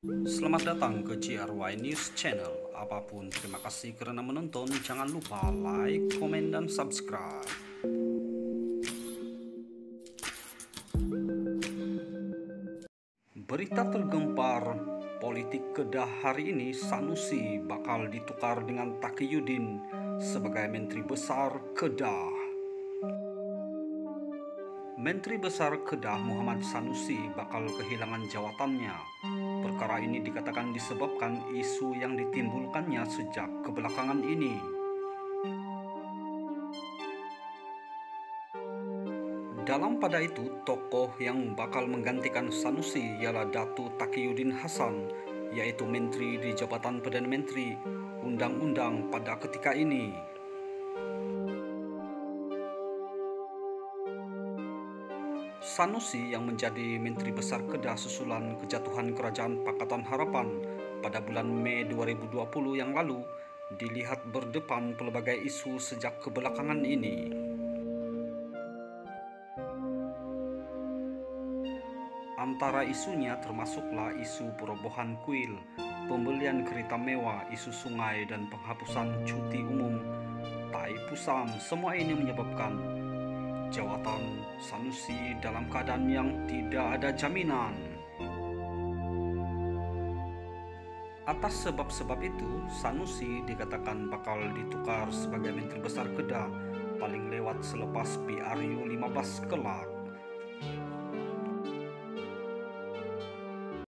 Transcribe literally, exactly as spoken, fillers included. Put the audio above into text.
Selamat datang ke G R Y News Channel. Apapun, terima kasih karena menonton. Jangan lupa like, komen, dan subscribe. Berita tergempar politik Kedah hari ini, Sanusi bakal ditukar dengan Taqiyuddin sebagai Menteri Besar Kedah. Menteri Besar Kedah Muhammad Sanusi bakal kehilangan jabatannya. Perkara ini dikatakan disebabkan isu yang ditimbulkannya sejak kebelakangan ini. Dalam pada itu, tokoh yang bakal menggantikan Sanusi ialah Datu Taqiyuddin Hasan, yaitu Menteri di Jabatan Perdana Menteri Undang-Undang pada ketika ini. Sanusi yang menjadi Menteri Besar Kedah susulan kejatuhan Kerajaan Pakatan Harapan pada bulan Mei dua ribu dua puluh yang lalu dilihat berdepan pelbagai isu sejak kebelakangan ini. Antara isunya termasuklah isu perobohan kuil, pembelian kereta mewah, isu sungai, dan penghapusan cuti umum Tai Pusam. Semua ini menyebabkan jawatan Sanusi dalam keadaan yang tidak ada jaminan. Atas sebab-sebab itu, Sanusi dikatakan bakal ditukar sebagai Menteri Besar Kedah paling lewat selepas P R U lima belas kelak.